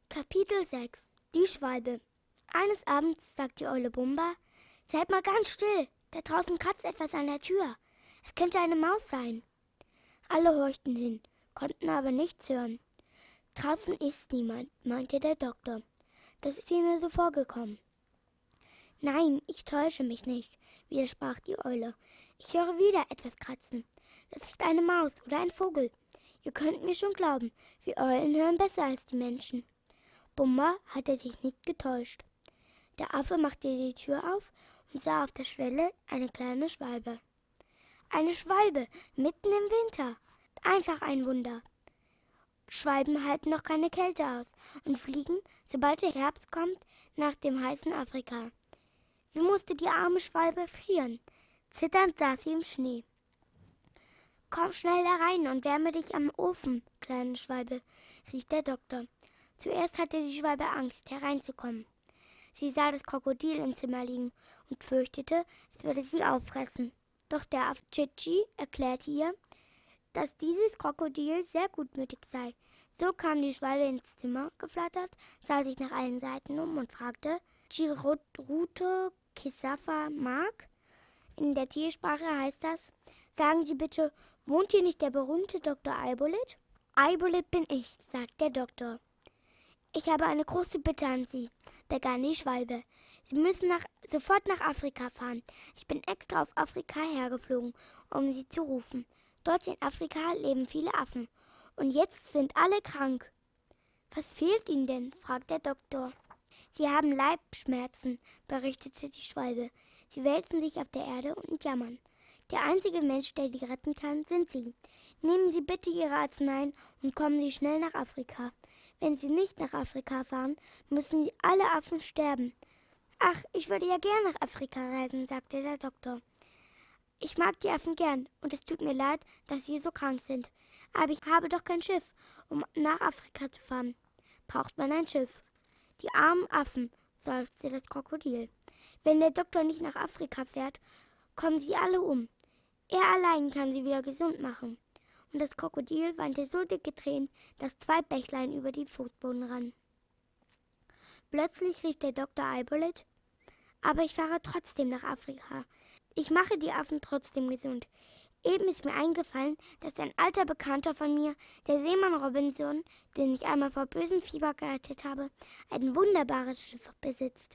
Kapitel 6 Die Schwalbe. Eines Abends sagt die Eule Bumba: Seid mal ganz still, da draußen kratzt etwas an der Tür. Es könnte eine Maus sein. Alle horchten hin, konnten aber nichts hören. Draußen ist niemand, meinte der Doktor. Das ist ihnen so vorgekommen. Nein, ich täusche mich nicht, widersprach die Eule. Ich höre wieder etwas kratzen. Das ist eine Maus oder ein Vogel. Ihr könnt mir schon glauben, wir Eulen hören besser als die Menschen. Bumba hatte sich nicht getäuscht. Der Affe machte die Tür auf und sah auf der Schwelle eine kleine Schwalbe. Eine Schwalbe, mitten im Winter. Einfach ein Wunder. Schwalben halten noch keine Kälte aus und fliegen, sobald der Herbst kommt, nach dem heißen Afrika. Wie musste die arme Schwalbe frieren? Zitternd saß sie im Schnee. »Komm schnell herein und wärme dich am Ofen, kleine Schwalbe«, rief der Doktor. Zuerst hatte die Schwalbe Angst, hereinzukommen. Sie sah das Krokodil im Zimmer liegen und fürchtete, es würde sie auffressen. Doch der Affe Chitchi erklärte ihr, dass dieses Krokodil sehr gutmütig sei. So kam die Schwalbe ins Zimmer geflattert, sah sich nach allen Seiten um und fragte: Chiruto Kisafa Mark? In der Tiersprache heißt das: Sagen Sie bitte, wohnt hier nicht der berühmte Dr. Eibolit? Eibolit bin ich, sagt der Doktor. Ich habe eine große Bitte an Sie, begann die Schwalbe. Sie müssen sofort nach Afrika fahren. Ich bin extra auf Afrika hergeflogen, um Sie zu rufen. Dort in Afrika leben viele Affen. Und jetzt sind alle krank. Was fehlt Ihnen denn? Fragt der Doktor. Sie haben Leibschmerzen, berichtete die Schwalbe. Sie wälzen sich auf der Erde und jammern. Der einzige Mensch, der die retten kann, sind Sie. Nehmen Sie bitte Ihre Arzneien und kommen Sie schnell nach Afrika. Wenn Sie nicht nach Afrika fahren, müssen alle Affen sterben. Ach, ich würde ja gern nach Afrika reisen, sagte der Doktor. Ich mag die Affen gern und es tut mir leid, dass sie so krank sind. Aber ich habe doch kein Schiff, um nach Afrika zu fahren. Braucht man ein Schiff? Die armen Affen, seufzte das Krokodil. Wenn der Doktor nicht nach Afrika fährt, kommen sie alle um. Er allein kann sie wieder gesund machen. Und das Krokodil weinte so dicke Tränen, dass 2 Bächlein über die Fußboden rannen. Plötzlich rief der Dr. Eibolit: Aber ich fahre trotzdem nach Afrika. Ich mache die Affen trotzdem gesund. Eben ist mir eingefallen, dass ein alter Bekannter von mir, der Seemann Robinson, den ich einmal vor bösem Fieber gerettet habe, ein wunderbares Schiff besitzt.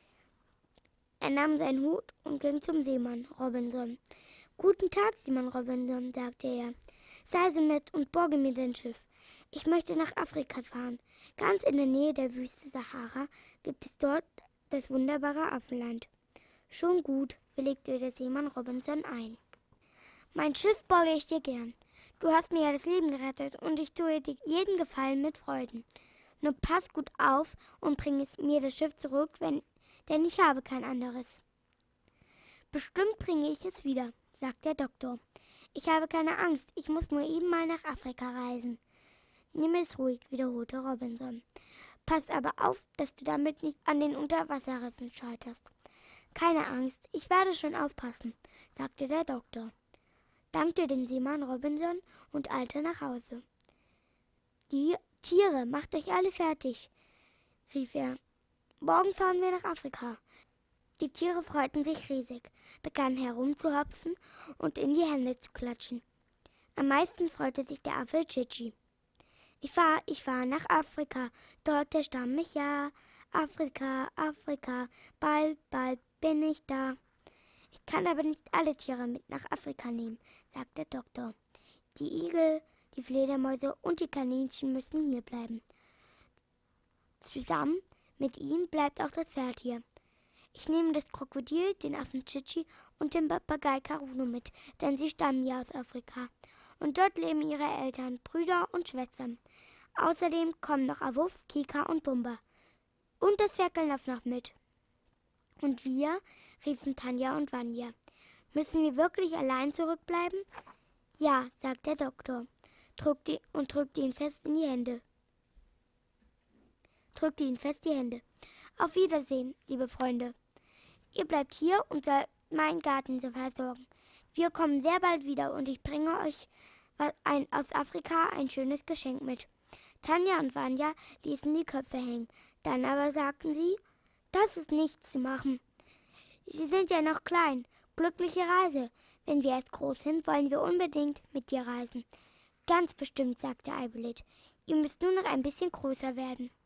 Er nahm seinen Hut und ging zum Seemann Robinson. »Guten Tag, Seemann Robinson«, sagte er. »Sei so nett und borge mir dein Schiff. Ich möchte nach Afrika fahren. Ganz in der Nähe der Wüste Sahara gibt es dort das wunderbare Affenland.« »Schon gut«, willigte der Seemann Robinson ein. »Mein Schiff borge ich dir gern. Du hast mir ja das Leben gerettet und ich tue dir jeden Gefallen mit Freuden. Nur pass gut auf und bring mir das Schiff zurück, denn ich habe kein anderes.« »Bestimmt bringe ich es wieder«, sagt der Doktor. »Ich habe keine Angst, ich muss nur eben mal nach Afrika reisen.« »Nimm es ruhig«, wiederholte Robinson. »Pass aber auf, dass du damit nicht an den Unterwasserriffen scheiterst.« »Keine Angst, ich werde schon aufpassen«, sagte der Doktor, dankte dem Seemann Robinson und eilte nach Hause. »Die Tiere, macht euch alle fertig«, rief er. »Morgen fahren wir nach Afrika.« Die Tiere freuten sich riesig, begannen herumzuhopsen und in die Hände zu klatschen. Am meisten freute sich der Affe Chitchi. Ich fahr nach Afrika, dort der Stamm mich ja. Afrika, Afrika, bald, bald bin ich da. Ich kann aber nicht alle Tiere mit nach Afrika nehmen, sagt der Doktor. Die Igel, die Fledermäuse und die Kaninchen müssen hier bleiben. Zusammen mit ihnen bleibt auch das Pferd hier. Ich nehme das Krokodil, den Affen Chitchi und den Papagei Karunu mit, denn sie stammen ja aus Afrika. Und dort leben ihre Eltern, Brüder und Schwestern. Außerdem kommen noch Awuff, Kika und Bumba. Und das Ferkel darf noch mit. Und wir, riefen Tanja und Vanya. Müssen wir wirklich allein zurückbleiben? Ja, sagt der Doktor, drückte ihn fest in die Hände. Drückte ihn fest die Hände. Auf Wiedersehen, liebe Freunde. Ihr bleibt hier und sollt meinen Garten versorgen. Wir kommen sehr bald wieder und ich bringe euch aus Afrika ein schönes Geschenk mit. Tanja und Vanya ließen die Köpfe hängen. Dann aber sagten sie, das ist nichts zu machen. Sie sind ja noch klein. Glückliche Reise. Wenn wir erst groß sind, wollen wir unbedingt mit dir reisen. Ganz bestimmt, sagte Eibolit. Ihr müsst nur noch ein bisschen größer werden.